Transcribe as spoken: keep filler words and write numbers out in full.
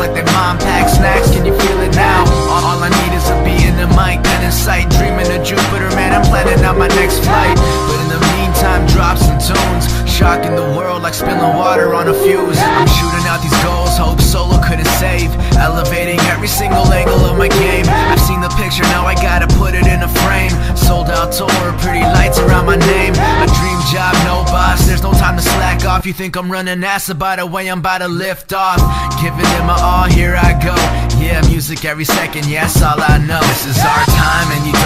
like their mom packed snacks. Can you feel it now? All, all I need is a beat and a mic, then in sight. Dreaming of Jupiter, man, I'm planning out my next flight. But in the meantime, drop some tunes, shocking the world like spilling water on a fuse. I'm shooting out these goals, hope solo couldn't save. Elevating every single angle of my game. I've seen the picture, now I gotta put it in a frame. Sold out tour, pretty lights around my name. A dream job, no boss, there's no time to slack off. You think I'm running NASA, by the way I'm about to lift off. Giving it my all, here I go. Yeah, music every second, yeah, that's all I know. This is our time and you